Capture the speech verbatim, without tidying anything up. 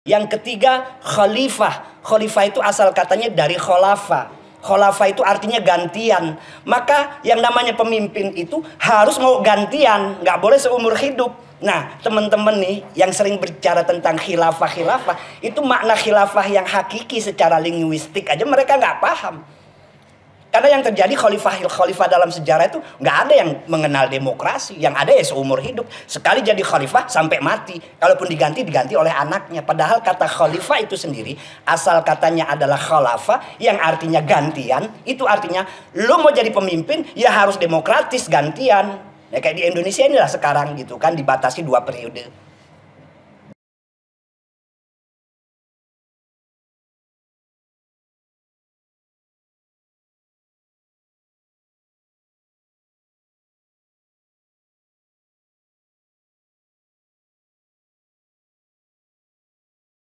Yang ketiga, khalifah. Khalifah itu asal katanya dari kholafa. Kholafa itu artinya gantian. Maka yang namanya pemimpin itu harus mau gantian, nggak boleh seumur hidup. Nah, teman-teman nih yang sering berbicara tentang khilafah-khilafah, itu makna khilafah yang hakiki secara linguistik aja mereka nggak paham. Karena yang terjadi khalifah-khalifah dalam sejarah itu nggak ada yang mengenal demokrasi. Yang ada ya seumur hidup. Sekali jadi khalifah sampai mati. Kalaupun diganti, diganti oleh anaknya. Padahal kata khalifah itu sendiri, asal katanya adalah khalafah, yang artinya gantian. Itu artinya, lo mau jadi pemimpin, ya harus demokratis gantian. Ya kayak di Indonesia inilah sekarang gitu kan, dibatasi dua periode.